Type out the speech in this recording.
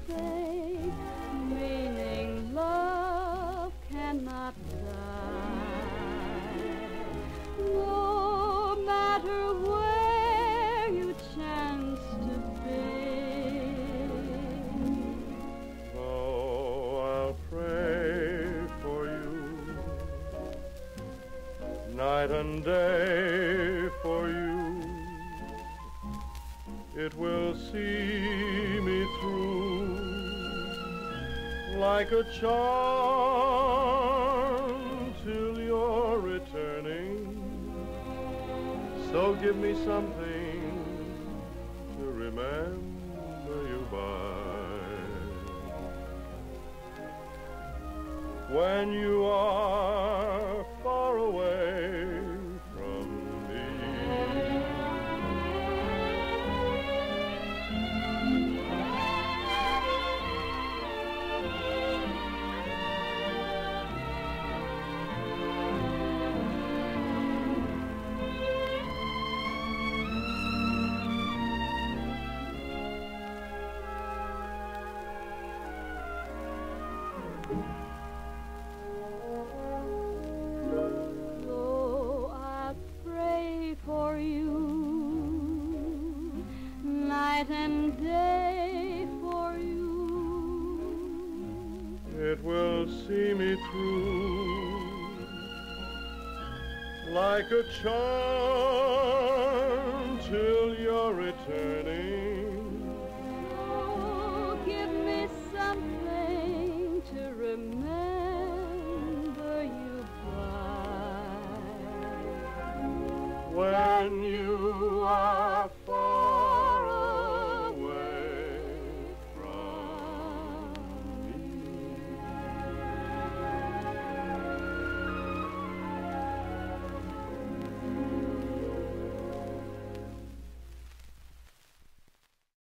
say, meaning love cannot die. No matter where you chance to be. Oh, I'll pray for you, night and day for you. It will see me through like a charm till you're returning. So give me something to remember you by. When you are far away from me. So I pray for you, night and day for you. It will see me through like a charm till you're returning.